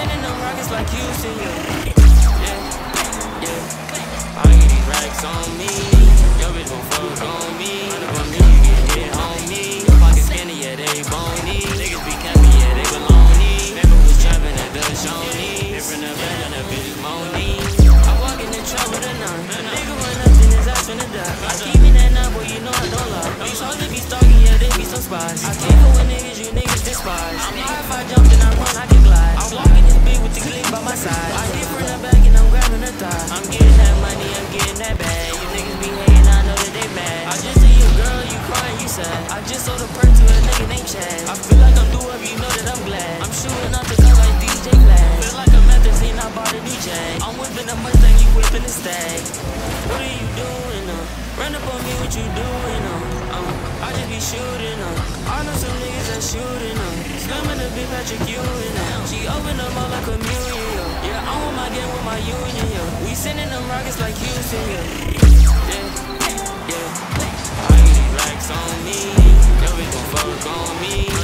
sending them rockets like Houston, yeah. Yeah, yeah. I get these racks on me. Your bitch gon' fuck on me. Run up on me, you get hit on me. Pocket skinny, yeah, they bony. Niggas be capping, yeah, they baloney. Never was trapping at the Shawnee. Different than bad, and that bitch is moany. I walk in the trap with a nine. Nigga run up in his ass finna die. I keep me that nine, boy, you know I don't lie. These hoes they be stalking, yeah, they be some spies. I can't go with niggas, you niggas despise. I'm high if I jump, then I run, I can glide. I walk in this bitch with the click by my side. I hit from the back and I'm grabbing the thigh. I'm getting that money, I'm getting that bag. You niggas be hating, I know that they mad. I just see you, girl, you crying, you sad. I just sold a perk to a nigga named Chad. I feel like I'm through up, you know that I'm glad. I'm shooting out the gun like DJ Glad. Feel like a magazine, I bought a new Jag. I'm whipping a Mustang, you whipping a Stag. What are you doing, Run up on me, what you doing, I just be shooting, I know some niggas that shooting, Slamming the big Patrick Ewing, She open up all like a million, Yeah, I'm on my game with my union, We sending them rockets like Houston, Yeah, yeah. I get these racks on me. Your bitch gon' fuck on me.